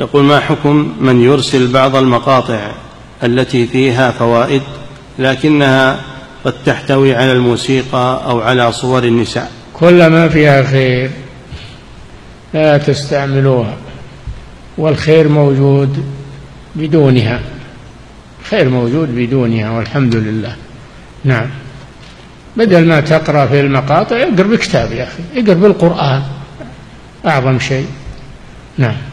يقول: ما حكم من يرسل بعض المقاطع التي فيها فوائد لكنها قد تحتوي على الموسيقى أو على صور النساء؟ كل ما فيها خير لا تستعملوها، والخير موجود بدونها، خير موجود بدونها والحمد لله. نعم، بدل ما تقرأ في المقاطع اقرأ بكتاب يا أخي، اقرأ بالقرآن أعظم شيء. نعم.